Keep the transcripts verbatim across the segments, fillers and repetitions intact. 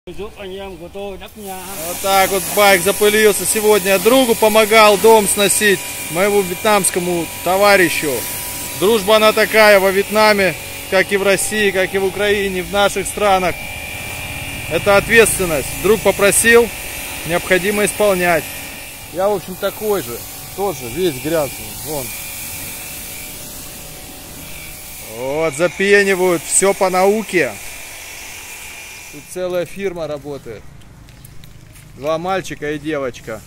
Вот так вот байк запылился сегодня. Другу помогал дом сносить, моему вьетнамскому товарищу. Дружба она такая во Вьетнаме, как и в России, как и в Украине, в наших странах. Это ответственность. Друг попросил, необходимо исполнять. Я, в общем, такой же, тоже весь грязный. Вон. Вот, запенивают, все по науке. Тут целая фирма работает. Два мальчика и девочка.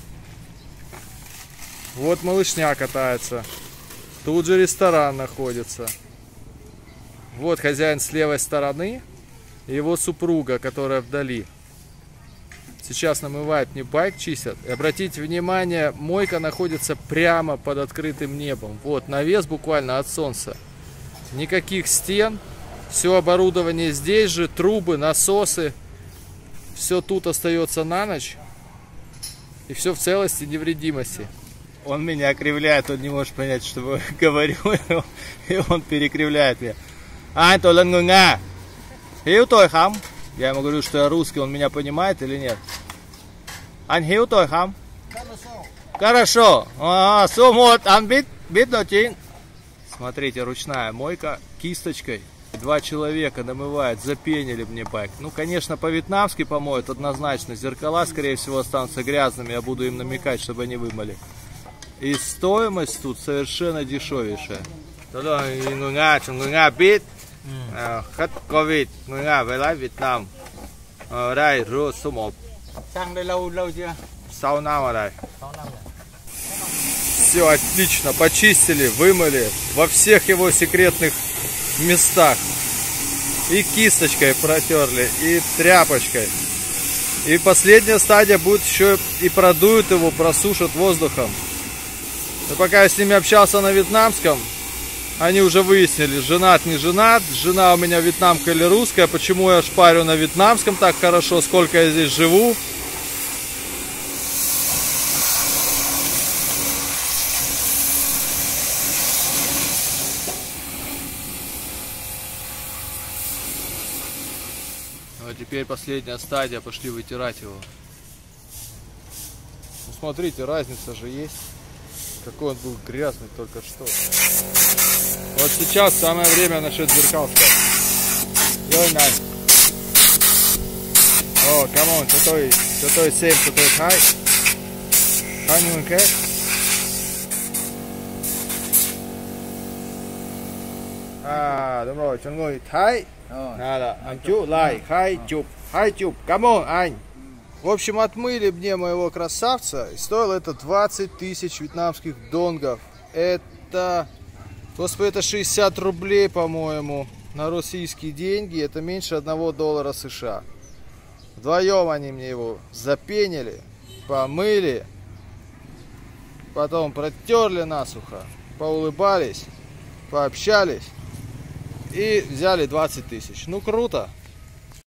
Вот малышня катается. Тут же ресторан находится. Вот хозяин с левой стороны. И его супруга, которая вдали. Сейчас намывают мне байк, чистят. И обратите внимание, мойка находится прямо под открытым небом. Вот, навес буквально от солнца. Никаких стен. Все оборудование здесь же, трубы, насосы. Все тут остается на ночь. И все в целости, невредимости. Он меня кривляет, он не может понять, что я говорю. И он перекривляет меня. Ань, то лен ngà. Hiếu tôi không? Я ему говорю, что я русский, он меня понимает или нет? Anh hiếu tôi không? Хорошо. А, số một, anh biết, biết nói chuyện. Смотрите, ручная мойка кисточкой. Два человека намывают, запенили мне байк. Ну, конечно, по-вьетнамски помоют однозначно. Зеркала, скорее всего, останутся грязными. Я буду им намекать, чтобы они вымыли. И стоимость тут совершенно дешевейшая. Người Nga, người Nga biết khách Covid, người Nga về lái Việt Nam. Ở đây rô số một. Sang đây lâu lâu chưa? sáu năm ở đây. Все отлично, почистили, вымыли во всех его секретных местах. И кисточкой протерли, и тряпочкой. И последняя стадия будет еще и продуют его, просушат воздухом. Но пока я с ними общался на вьетнамском, они уже выяснили, женат, не женат, жена у меня вьетнамка или русская, почему я шпарю на вьетнамском так хорошо, сколько я здесь живу. А теперь последняя стадия, пошли вытирать его. Ну, смотрите, разница же есть. Какой он был грязный только что. Вот сейчас самое время насчет зеркал сказать. О, камон, что той, что той семь, что той хай. Ханюнка. À đúng rồi, cho người Thái. Надо, амчу, лай, хай, чуп, хай, чуп, камон, ань. В общем, отмыли мне моего красавца, и стоило это двадцать тысяч вьетнамских донгов. Это, господи, это шестьдесят рублей, по-моему, на российские деньги, это меньше одного доллара США. Вдвоем они мне его запенили, помыли, потом протерли насухо, поулыбались, пообщались и взяли двадцать тысяч. Ну, круто!